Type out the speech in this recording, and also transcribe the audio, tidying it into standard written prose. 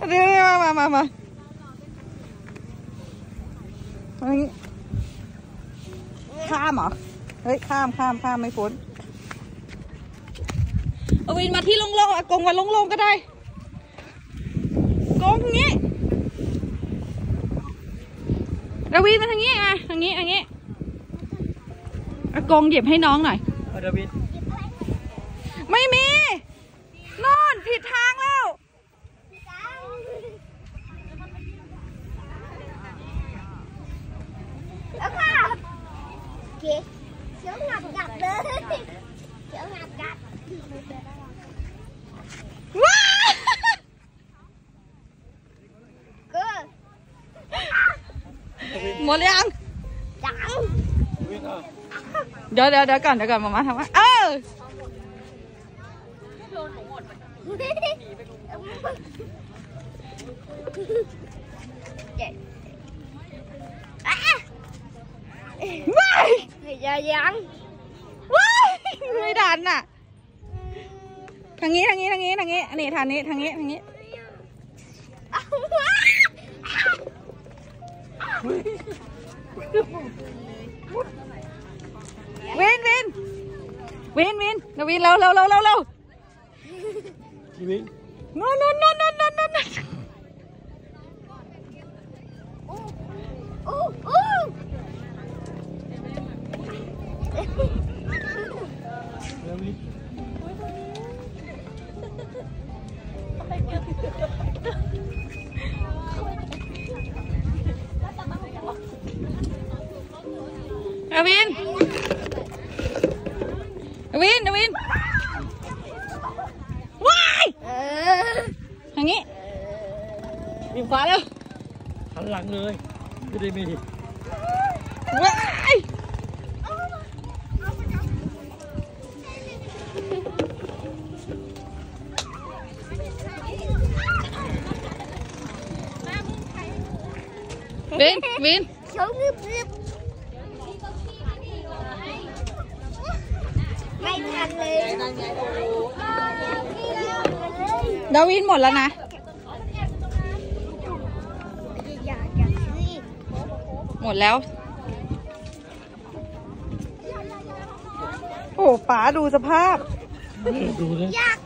เดี๋ยวมาข้ามเหรอเฮ้ยข้ามไม่พ้นเอาวินมาที่โล่งๆอากงมาโล่งๆก็ได้กงงี้ดาวินมาทางนี้อ่ะทางนี้อากงหยิบให้น้องหน่อยดาวินไม่มีนอนผิดทางแล้วแล้วค่ะเก๋เขียวงับกัดเลยเขียวงับกัดว้าหมดยังจังเดี๋ยวก่อนมาทำว่าโดนหนูหมดว้ายยังว้ายไม่ดันอ่ะทางนี้อันนี้ทางนี้วินเร็ววินโน่นวินว้ายทางนี้มีขวาแล้วหันหลังเลยไม่ได้มีว้ายวินไม่ทันเลยดาวินหมดแล้วนะหมดแล้วโอ้ป๋าดูสภาพดูนะยาก